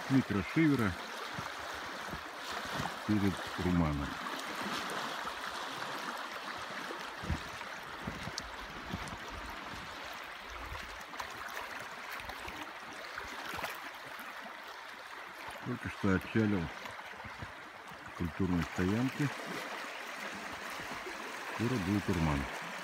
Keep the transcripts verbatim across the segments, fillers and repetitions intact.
микрошивера перед Урманом. Только что отчалил с культурной стоянки. Скоро будет Урман.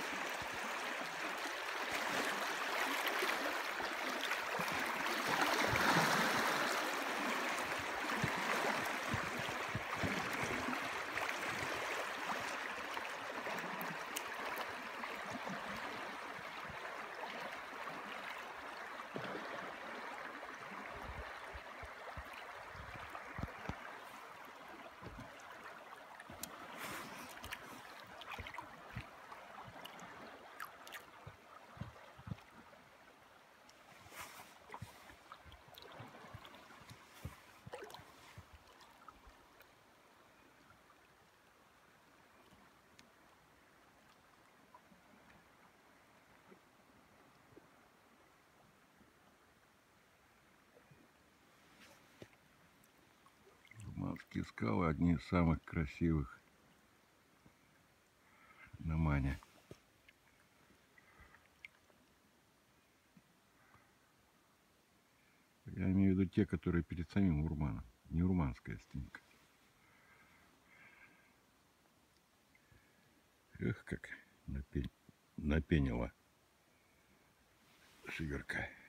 Урманские скалы одни из самых красивых на Мане. Я имею в виду те, которые перед самим Урманом, не Урманская стенка. Эх, как напень... напенила Шиверка.